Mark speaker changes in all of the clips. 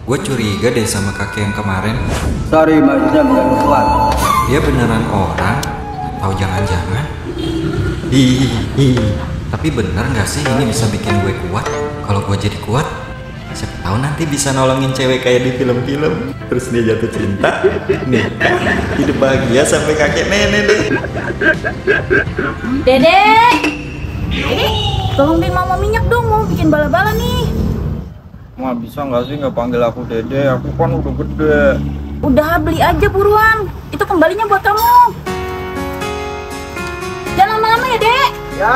Speaker 1: Gue curiga deh sama kakek yang kemarin.
Speaker 2: Sorry, maksudnya bukan kuat.
Speaker 1: Dia beneran orang? Atau jangan-jangan? Hihihi. Tapi bener gak sih ini bisa bikin gue kuat? Kalau gue jadi kuat, siapa tahu nanti bisa nolongin cewek kayak di film-film. Terus dia jatuh cinta, nikah, hidup bahagia sampai kakek nenek deh.
Speaker 3: Dedek! Dedek, tolong beli mama minyak dong, mau bikin bala-bala nih.
Speaker 2: Ma, bisa nggak sih nggak panggil aku Dede? Aku kan udah gede.
Speaker 3: Udah, beli aja buruan. Itu kembalinya buat kamu. Jangan lama-lama ya, Dek.
Speaker 2: Ya.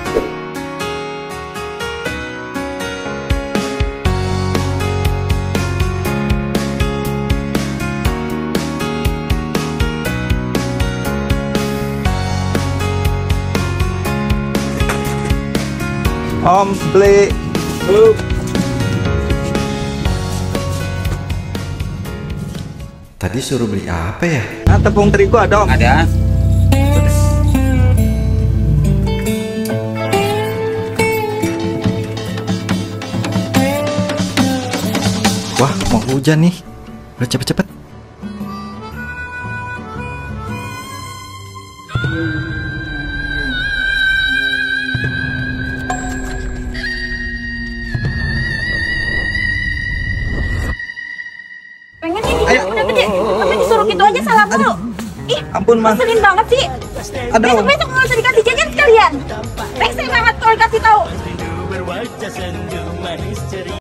Speaker 2: Om, beli.
Speaker 1: Tadi suruh beli apa ya?
Speaker 2: Nah, tepung terigu ada, Om?
Speaker 4: Ada.
Speaker 1: Wah, mau hujan nih. Udah cepet-cepet.
Speaker 3: Pengen nih dikit udah gede. Tapi disuruh gitu aja salah mulu. Ih,
Speaker 2: Ampun, Ma.
Speaker 3: ngeselin banget sih.
Speaker 2: Ada, Om.
Speaker 3: Besok-besok nggak usah dikasih jajan sekalian. Rese banget kalau dikasih tahu.